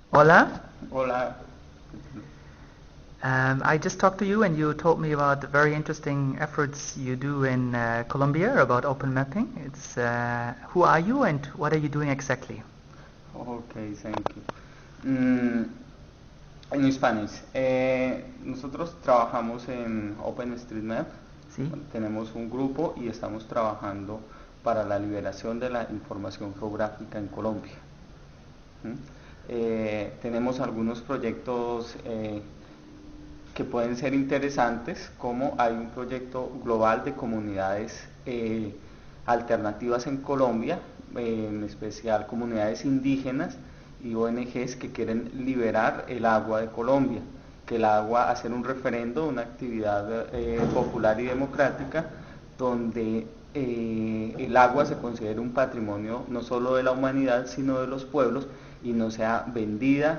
Hola. Hola. I just talked to you and you told me about the very interesting efforts you do in Colombia about open mapping. Who are you and what are you doing exactly? Okay, thank you. In Spanish, nosotros trabajamos en OpenStreetMap. Sí. Tenemos un grupo y estamos trabajando para la liberación de la información geográfica en Colombia. Tenemos algunos proyectos que pueden ser interesantes, como hay un proyecto global de comunidades alternativas en Colombia, en especial comunidades indígenas y ONGs que quieren liberar el agua de Colombia, que el agua, hacer un referendo, una actividad popular y democrática, donde el agua se considere un patrimonio no solo de la humanidad, sino de los pueblos, y no sea vendida,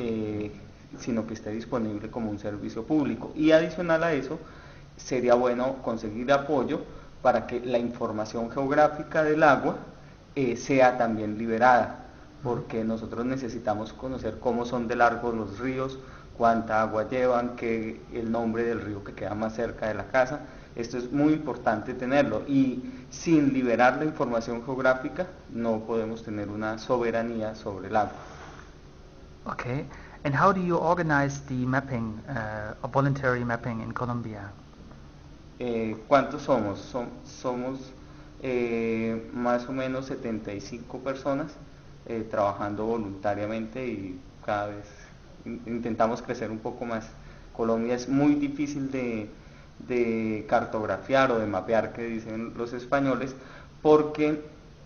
sino que esté disponible como un servicio público. Y adicional a eso, sería bueno conseguir apoyo para que la información geográfica del agua sea también liberada, porque nosotros necesitamos conocer cómo son de largos los ríos, cuánta agua llevan, el nombre del río que queda más cerca de la casa. Esto es muy importante tenerlo, y sin liberar la información geográfica no podemos tener una soberanía sobre el agua. Okay. And how do you organize the mapping, voluntary mapping in Colombia? ¿Cuántos somos? Somos más o menos 75 personas trabajando voluntariamente, y cada vez intentamos crecer un poco más. Colombia es muy difícil de cartografiar o de mapear, que dicen los españoles, porque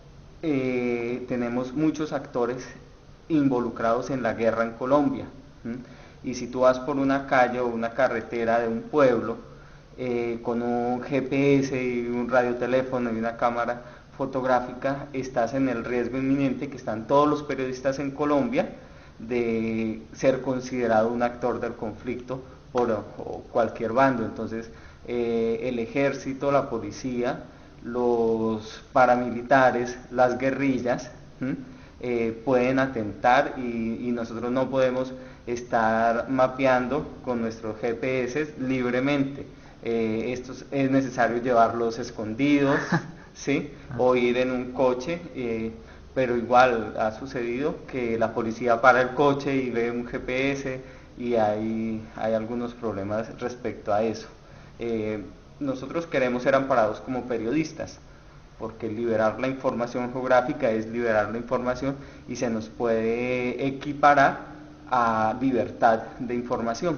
tenemos muchos actores involucrados en la guerra en Colombia. Y si tú vas por una calle o una carretera de un pueblo con un GPS y un radioteléfono y una cámara fotográfica, estás en el riesgo inminente, que están todos los periodistas en Colombia, de ser considerado un actor del conflicto por cualquier bando. Entonces el ejército, la policía, los paramilitares, las guerrillas pueden atentar, y nosotros no podemos estar mapeando con nuestros GPS libremente. Es necesario llevarlos escondidos, ¿sí? O ir en un coche, pero igual ha sucedido que la policía para el coche y ve un GPS, y hay algunos problemas respecto a eso. Nosotros queremos ser amparados como periodistas, porque liberar la información geográfica es liberar la información, y se nos puede equiparar a libertad de información.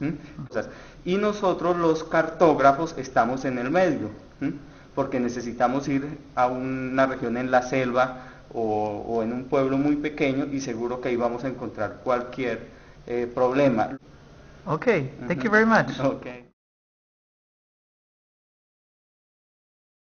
Y nosotros los cartógrafos estamos en el medio, porque necesitamos ir a una región en la selva o en un pueblo muy pequeño, y seguro que ahí vamos a encontrar cualquier problema. Okay, thank you very much. Okay.